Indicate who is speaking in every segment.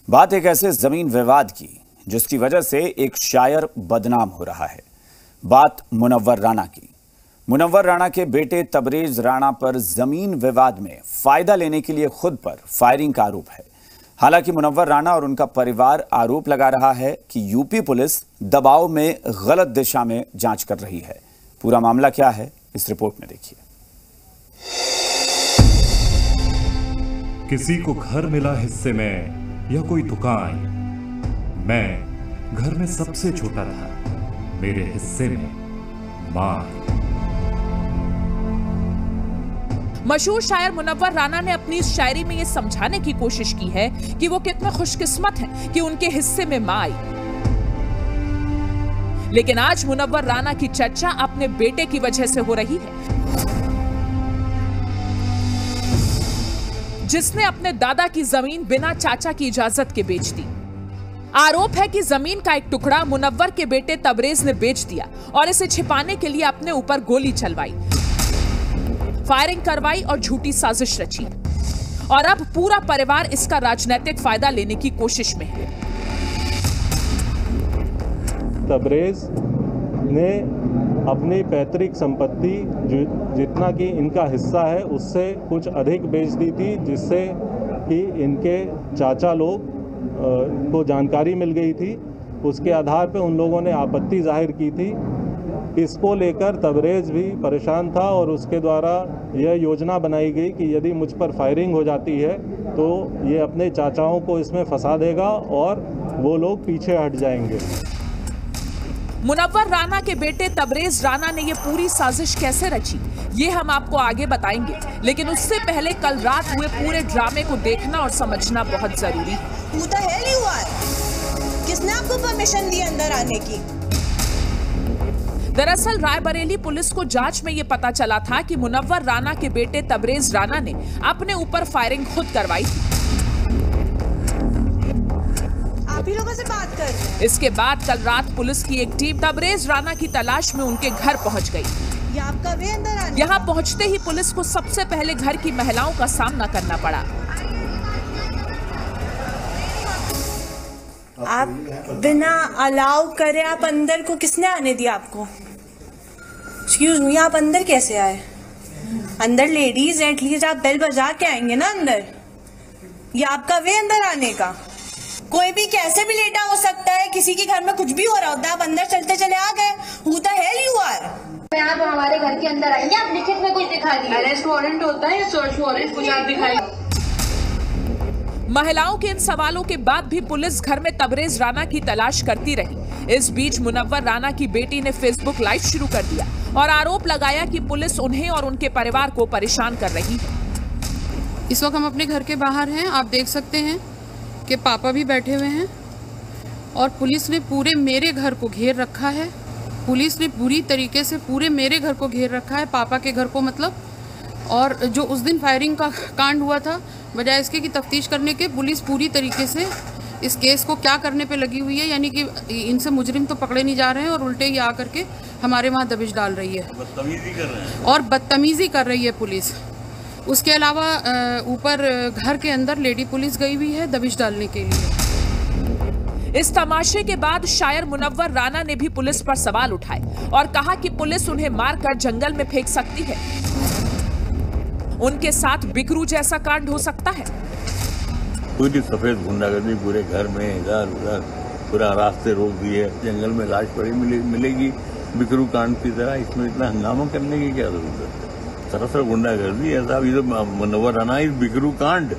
Speaker 1: बात एक ऐसे जमीन विवाद की जिसकी वजह से एक शायर बदनाम हो रहा है। बात मुनव्वर राणा की। मुनव्वर राणा के बेटे तबरेज राणा पर जमीन विवाद में फायदा लेने के लिए खुद पर फायरिंग का आरोप है। हालांकि मुनव्वर राणा और उनका परिवार आरोप लगा रहा है कि यूपी पुलिस दबाव में गलत दिशा में जांच कर रही है। पूरा मामला क्या है, इस रिपोर्ट में देखिए।
Speaker 2: किसी को घर मिला हिस्से में या कोई दुकान, मैं घर में सबसे छोटा था, मेरे हिस्से में मां।
Speaker 3: मशहूर शायर मुनव्वर राणा ने अपनी इस शायरी में यह समझाने की कोशिश की है कि वो कितने खुशकिस्मत हैं कि उनके हिस्से में मां आई। लेकिन आज मुनव्वर राणा की चर्चा अपने बेटे की वजह से हो रही है, जिसने अपने दादा की जमीन बिना चाचा की इजाजत के बेच दी। आरोप है कि जमीन का एक टुकड़ा मुनव्वर के बेटे तबरेज ने बेच दिया और इसे छिपाने के लिए अपने ऊपर गोली चलवाई, फायरिंग करवाई और झूठी साजिश रची। और अब पूरा परिवार इसका राजनीतिक फायदा लेने की कोशिश में है।
Speaker 4: तबरेज ने अपनी पैतृक संपत्ति जितना कि इनका हिस्सा है उससे कुछ अधिक बेच दी थी, जिससे कि इनके चाचा लोग को जानकारी मिल गई थी। उसके आधार पर उन लोगों ने आपत्ति जाहिर की थी। इसको लेकर तबरेज भी परेशान था और उसके द्वारा यह योजना बनाई गई कि यदि मुझ पर फायरिंग हो जाती है तो ये अपने चाचाओं को इसमें फंसा देगा और वो लोग पीछे हट जाएंगे।
Speaker 3: मुनव्वर राणा के बेटे तबरेज राणा ने यह पूरी साजिश कैसे रची, ये हम आपको आगे बताएंगे। लेकिन उससे पहले कल रात हुए पूरे ड्रामे को देखना और समझना बहुत जरूरी है।
Speaker 5: Who the hell you are? किसने आपको परमिशन दी अंदर आने की?
Speaker 3: दरअसल रायबरेली पुलिस को जांच में यह पता चला था कि मुनव्वर राणा के बेटे तबरेज राणा ने अपने ऊपर फायरिंग खुद करवाई थी।
Speaker 5: आप ही लोगों से बात कर रहे हैं।
Speaker 3: इसके बाद कल रात पुलिस की एक टीम तबरेज राणा की तलाश में उनके घर पहुंच गई।
Speaker 5: ये आपका वे अंदर आने?
Speaker 3: यहाँ पहुंचते ही पुलिस को सबसे पहले घर की महिलाओं का सामना करना पड़ा।
Speaker 5: आप बिना अलाउ करे आप अंदर को किसने आने दिया आपको? एक्सक्यूज मी, आप अंदर कैसे आए? अंदर लेडीज एटलीस्ट आप बेल बजा के आएंगे ना अंदर। ये आपका वे अंदर आने का? कोई भी कैसे भी लेटा हो सकता है, किसी के घर में कुछ भी हो रहा होता है, आप अंदर चलते चले आ गए। Who the hell you are?
Speaker 6: आप हमारे घर के अंदर आएंगे, आप लिखित में कुछ दिखा दीजिए। अरेस्ट वारंट होता है या सर्च वारंट, कुछ आप दिखाइए।
Speaker 3: महिलाओं के इन सवालों के बाद भी पुलिस घर में तबरेज राणा की तलाश करती रही। इस बीच मुनव्वर राणा की बेटी ने फेसबुक लाइव शुरू कर दिया और आरोप लगाया कि पुलिस उन्हें और उनके परिवार को परेशान कर रही है।
Speaker 7: इस वक्त हम अपने घर के बाहर हैं, आप देख सकते हैं कि पापा भी बैठे हुए हैं और पुलिस ने पूरे मेरे घर को घेर रखा है। पुलिस ने पूरी तरीके से पूरे मेरे घर को घेर रखा है, पापा के घर को मतलब। और जो उस दिन फायरिंग का कांड हुआ था, बजाय इसके कि तफ्तीश करने के, पुलिस पूरी तरीके से इस केस को क्या करने पे लगी हुई है, यानी कि इनसे मुजरिम तो पकड़े नहीं जा रहे हैं और उल्टे ये आकर के हमारे वहाँ दबिश डाल रही है,
Speaker 4: बदतमीजी कर रहे हैं
Speaker 7: और बदतमीजी कर रही है पुलिस। उसके अलावा ऊपर घर के अंदर लेडी पुलिस गई हुई है दबिश डालने के लिए।
Speaker 3: इस तमाशे के बाद शायर मुनव्वर राणा ने भी पुलिस पर सवाल उठाए और कहा कि पुलिस उन्हें मारकर जंगल में फेंक सकती है। उनके साथ बिकरू जैसा कांड हो सकता है।
Speaker 8: पूरी सफेद गुंडागर्दी पूरे घर में इधर उधर, पूरा रास्ते रोक दिए, जंगल में लाश पड़ी मिलेगी बिकरू कांड की तरह। इसमें इतना हंगामा करने की क्या जरूरत है? सरासर गुंडागर्दी है साहब, ये तो मुनव्वर राणा इस बिकरू कांड।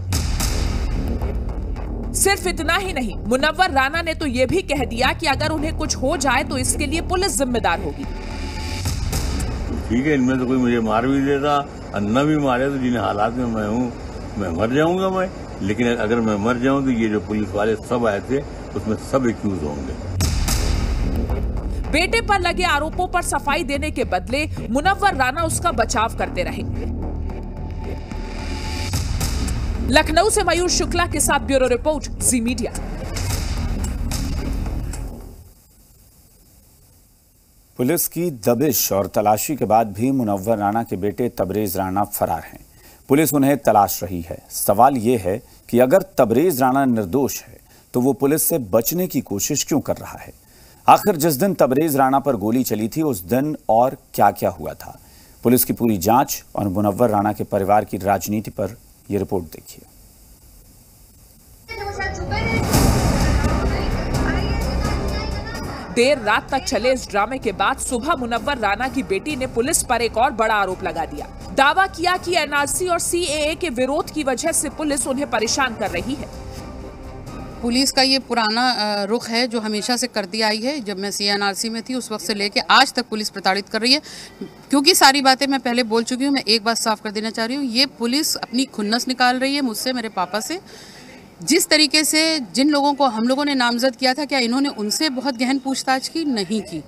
Speaker 3: सिर्फ इतना ही नहीं, मुनव्वर राणा ने तो ये भी कह दिया कि अगर उन्हें कुछ हो जाए तो इसके लिए पुलिस जिम्मेदार होगी।
Speaker 8: ठीक है, इनमें तो कोई मुझे मार भी देता, अन्ना भी मारे, तो जिन हालात में मैं हूँ मैं मर जाऊंगा मैं। लेकिन अगर मैं मर जाऊं तो ये जो पुलिस वाले सब आए थे उसमें सब एक्यूज होंगे।
Speaker 3: बेटे पर लगे आरोपों पर सफाई देने के बदले मुनव्वर राणा उसका बचाव करते रहे। लखनऊ से मयूर शुक्ला के साथ bureau report, Zee media.
Speaker 1: Police की दबिश और तलाशी के बाद भी मुनव्वर राणा के बेटे तबरेज राणा फरार हैं। पुलिस उन्हें तलाश रही है। सवाल यह है कि अगर तबरेज राणा निर्दोष है तो वो पुलिस से बचने की कोशिश क्यों कर रहा है। आखिर जिस दिन तबरेज राणा पर गोली चली थी उस दिन और क्या क्या हुआ था, पुलिस की पूरी जांच और मुनव्वर राणा के परिवार की राजनीति पर यह रिपोर्ट देखिए।
Speaker 3: देर रात तक चले इस ड्रामे के बाद सुबह मुनव्वर राणा की बेटी ने पुलिस पर एक और बड़ा आरोप लगा दिया। दावा किया कि एनआरसी और सीएए के विरोध की वजह से पुलिस उन्हें परेशान कर रही है।
Speaker 7: पुलिस का ये पुराना रुख है जो हमेशा से करती आई है। जब मैं सीएनआरसी में थी उस वक्त से लेके आज तक पुलिस प्रताड़ित कर रही है। क्योंकि सारी बातें मैं पहले बोल चुकी हूँ, मैं एक बात साफ कर देना चाह रही हूँ, ये पुलिस अपनी खुन्नस निकाल रही है मुझसे, मेरे पापा से। जिस तरीके से जिन लोगों को हम लोगों ने नामजद किया था, क्या इन्होंने उनसे बहुत गहन पूछताछ की? नहीं की।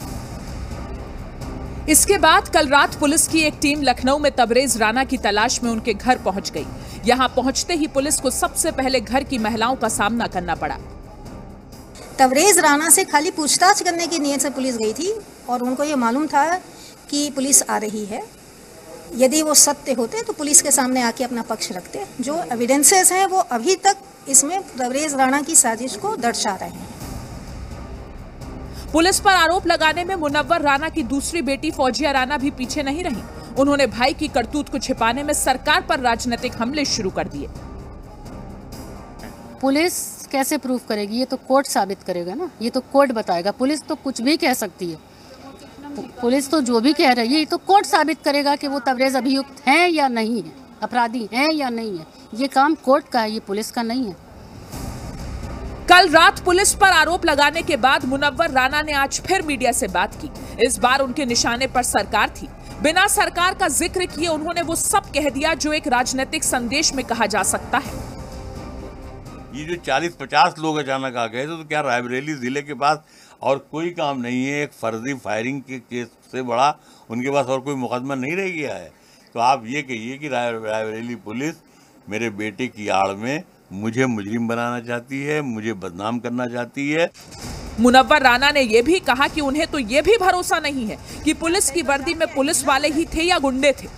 Speaker 3: इसके बाद कल रात पुलिस की एक टीम लखनऊ में तबरेज राणा की तलाश में उनके घर पहुंच गई। यहां पहुंचते ही पुलिस को सबसे पहले घर की महिलाओं का सामना करना पड़ा।
Speaker 9: तबरेज राणा से खाली पूछताछ करने की नीयत से पुलिस गई थी और उनको ये मालूम था कि पुलिस आ रही है। यदि वो सत्य होते तो पुलिस के सामने आके अपना पक्ष रखते। जो एविडेंसेस हैं वो अभी तक इसमें तबरेज राणा की साजिश को दर्शा रहे हैं।
Speaker 3: पुलिस पर आरोप लगाने में मुनव्वर राणा की दूसरी बेटी फौजिया राणा भी पीछे नहीं रही। उन्होंने भाई की करतूत को छिपाने में सरकार पर राजनीतिक हमले शुरू कर दिए।
Speaker 10: पुलिस कैसे प्रूफ करेगी? ये तो कोर्ट साबित करेगा ना, ये तो कोर्ट बताएगा। पुलिस तो कुछ भी कह सकती है, पुलिस तो जो भी कह रही है ये तो कोर्ट साबित करेगा कि वो तबरेज अभियुक्त हैं या नहीं है, अपराधी हैं या नहीं है। ये काम कोर्ट का है, ये पुलिस का नहीं है।
Speaker 3: कल रात पुलिस पर आरोप लगाने के बाद मुनव्वर राणा ने आज फिर मीडिया से बात की। इस बार उनके निशाने पर सरकार थी। बिना सरकार का जिक्र किए उन्होंने वो सब कह दिया जो एक राजनीतिक संदेश में कहा जा सकता है।
Speaker 8: ये जो 40-50 लोग अचानक आ गए तो क्या रायबरेली जिले के पास और कोई काम नहीं है? एक फर्जी फायरिंग के केस से बड़ा उनके पास और कोई मुकदमा नहीं रह गया है। तो आप ये कहिए कि रायबरेली पुलिस मेरे बेटे की आड़ में मुझे मुजरिम बनाना चाहती है, मुझे बदनाम करना चाहती है।
Speaker 3: मुनव्वर राणा ने यह भी कहा कि उन्हें तो यह भी भरोसा नहीं है कि पुलिस की वर्दी में पुलिस वाले ही थे या गुंडे थे।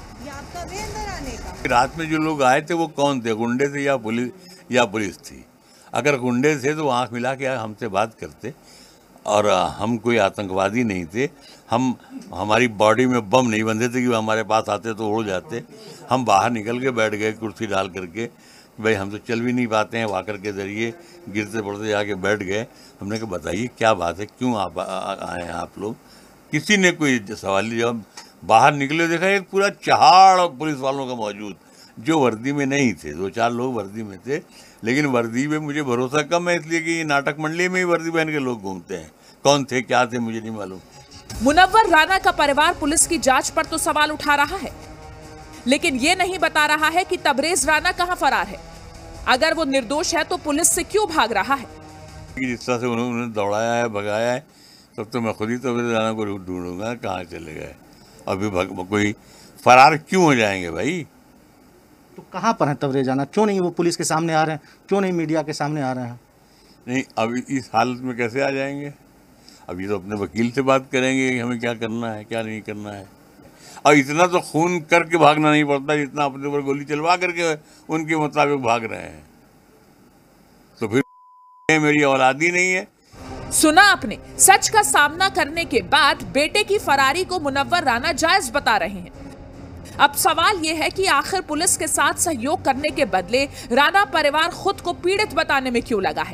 Speaker 8: रात में जो लोग आए थे वो कौन थे? गुंडे थे या पुलिस थी? अगर गुंडे थे तो आंख मिला के हमसे बात करते। और हम कोई आतंकवादी नहीं थे। हमारी बॉडी में बम नहीं बंधे थे कि हमारे पास आते तो उड़ जाते। हम बाहर निकल के बैठ गए कुर्सी डाल करके, भाई हम तो चल भी नहीं पाते हैं, वॉकर के जरिए गिरते पड़ते जाके बैठ गए। हमने कहा बताइए क्या बात है, क्यों आप आए हैं आप लोग? किसी ने कोई सवाल नहीं। जब बाहर निकले देखा एक पूरा चहाड़ पुलिस वालों का मौजूद, जो वर्दी में नहीं थे। 2-4 लोग वर्दी में थे, लेकिन वर्दी में मुझे भरोसा कम है, इसलिए कि नाटक मंडली में ही वर्दी पहन के लोग घूमते हैं। कौन थे क्या थे मुझे नहीं मालूम।
Speaker 3: मुनव्वर राणा का परिवार पुलिस की जांच पर तो सवाल उठा रहा है, लेकिन ये नहीं बता रहा है कि तबरेज राणा कहां फरार है। अगर वो निर्दोष है तो पुलिस से क्यों भाग रहा है?
Speaker 8: जिस तरह से उन्होंने दौड़ाया है, भगाया है, तब तो मैं खुद ही तबरेज राणा को ढूंढूंगा कहाँ चले गए। अभी कोई फरार क्यों हो जाएंगे भाई?
Speaker 11: तो कहाँ पर है तबरेज राणा? क्यों नहीं वो पुलिस के सामने आ रहे हैं? क्यों नहीं मीडिया के सामने आ रहे हैं?
Speaker 8: नहीं, अभी इस हालत में कैसे आ जाएंगे? अभी तो अपने वकील से बात करेंगे कि हमें क्या करना है क्या नहीं करना है। और इतना तो खून करके भागना नहीं पड़ता जितना अपने ऊपर गोली चलवा करके उनके मुताबिक भाग रहे हैं। तो फिर मेरी औलाद ही नहीं है।
Speaker 3: सुना आपने, सच का सामना करने के बाद बेटे की फरारी को मुनव्वर राणा जायज बता रहे हैं। अब सवाल यह है कि आखिर पुलिस के साथ सहयोग करने के बदले राणा परिवार खुद को पीड़ित बताने में क्यों लगा है?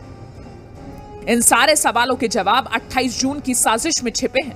Speaker 3: इन सारे सवालों के जवाब 28 जून की साजिश में छिपे हैं।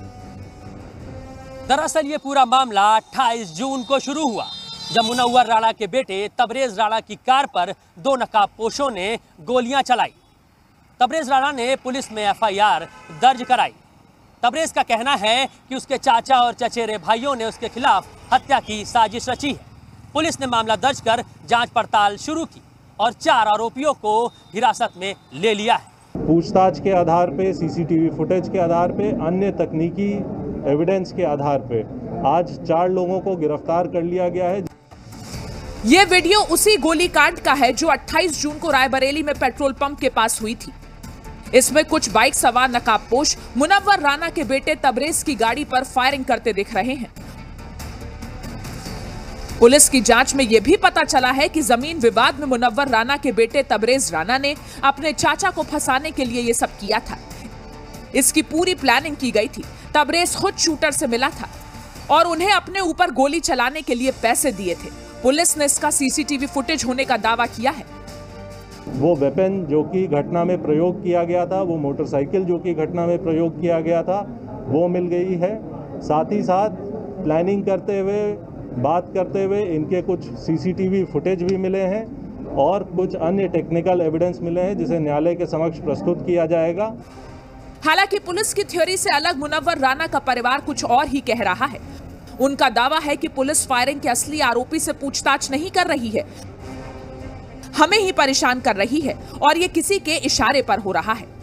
Speaker 12: दरअसल ये पूरा मामला 28 जून को शुरू हुआ, जब मुनव्वर राणा के बेटे तबरेज राणा की कार पर 2 नकाबपोशों ने गोलियां चलाई। तबरेज राणा ने पुलिस में FIR दर्ज कराई। तबरेज का कहना है कि उसके चाचा और चचेरे भाइयों ने उसके खिलाफ हत्या की साजिश रची है। पुलिस ने मामला दर्ज कर जांच पड़ताल शुरू की और 4 आरोपियों को हिरासत में ले लिया है।
Speaker 4: पूछताछ के आधार पे, CCTV फुटेज के आधार पे, अन्य तकनीकी एविडेंस के आधार पे आज 4 लोगों को गिरफ्तार कर लिया गया है।
Speaker 3: यह वीडियो उसी गोलीकांड का है जो 28 जून को रायबरेली में पेट्रोल पंप के पास हुई थी। इसमें कुछ बाइक सवार नकाबपोश मुनव्वर राणा के बेटे तबरेज की गाड़ी पर फायरिंग करते दिख रहे हैं। पुलिस की जांच में यह भी पता चला है कि जमीन विवाद में मुनव्वर राणा के बेटे तबरेज राणा ने अपने चाचा को फंसाने के लिए यह सब किया था। इसकी पूरी प्लानिंग की गई थी। तबरेज खुद शूटर से मिला था और उन्हें अपने ऊपर गोली चलाने के लिए पैसे दिए थे। पुलिस ने इसका सीसीटीवी फुटेज होने का दावा किया है।
Speaker 4: वो वेपन जो कि घटना में प्रयोग किया गया था, वो मोटरसाइकिल जो कि घटना में प्रयोग किया गया था, वो मिल गई है। साथ ही साथ प्लानिंग करते हुए, बात करते हुए इनके कुछ सीसीटीवी फुटेज भी मिले हैं और कुछ अन्य टेक्निकल एविडेंस मिले हैं जिसे न्यायालय के समक्ष प्रस्तुत किया जाएगा।
Speaker 3: हालांकि पुलिस की थ्योरी से अलग मुनव्वर राणा का परिवार कुछ और ही कह रहा है। उनका दावा है कि पुलिस फायरिंग के असली आरोपी से पूछताछ नहीं कर रही है, हमें ही परेशान कर रही है और ये किसी के इशारे पर हो रहा है।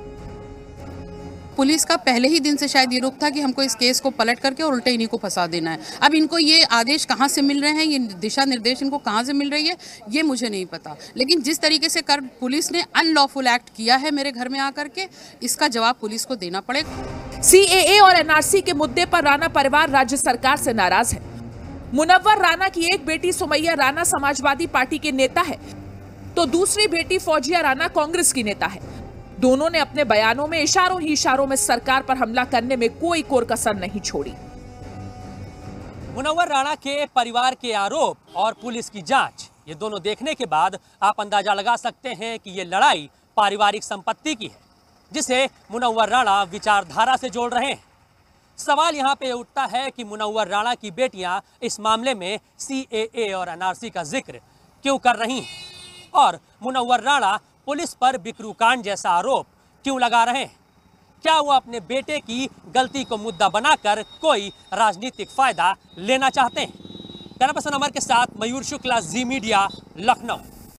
Speaker 7: पुलिस का पहले ही दिन से शायद ये रुख था कि हमको इस केस को पलट करके और उल्टे इन्हीं को फंसा देना है। अब इनको ये आदेश कहाँ से मिल रहे हैं, ये दिशा निर्देश इनको कहाँ से मिल रही है, ये मुझे नहीं पता। लेकिन जिस तरीके से पुलिस ने अनलॉफुल एक्ट किया है मेरे घर में आकर के, इसका जवाब पुलिस को देना पड़ेगा।
Speaker 3: सीएए और एनआरसी के मुद्दे पर राणा परिवार राज्य सरकार से नाराज है। मुनव्वर राणा की एक बेटी सुमैया राणा समाजवादी पार्टी के नेता है, तो दूसरी बेटी फौजिया राणा कांग्रेस की नेता है। दोनों ने अपने बयानों में इशारों ही इशारों में सरकार पर हमला करने में कोई कोर कसर नहीं छोड़ी।
Speaker 12: मुनव्वर राणा के परिवार के आरोप और पुलिस की जांच, ये दोनों देखने के बाद आप अंदाजा लगा सकते हैं कि ये लड़ाई पारिवारिक संपत्ति की है, जिसे मुनव्वर राणा विचारधारा से जोड़ रहे हैं। सवाल यहाँ पे उठता है कि मुनव्वर राणा की बेटियां इस मामले में सीएए और एनआरसी का जिक्र क्यों कर रही हैं, और मुनव्वर राणा पुलिस पर बिकरू कांड जैसा आरोप क्यों लगा रहे हैं। क्या वो अपने बेटे की गलती को मुद्दा बनाकर कोई राजनीतिक फायदा लेना चाहते हैं? कैमरा पर्सन अमर के साथ मयूर शुक्ला, जी मीडिया, लखनऊ।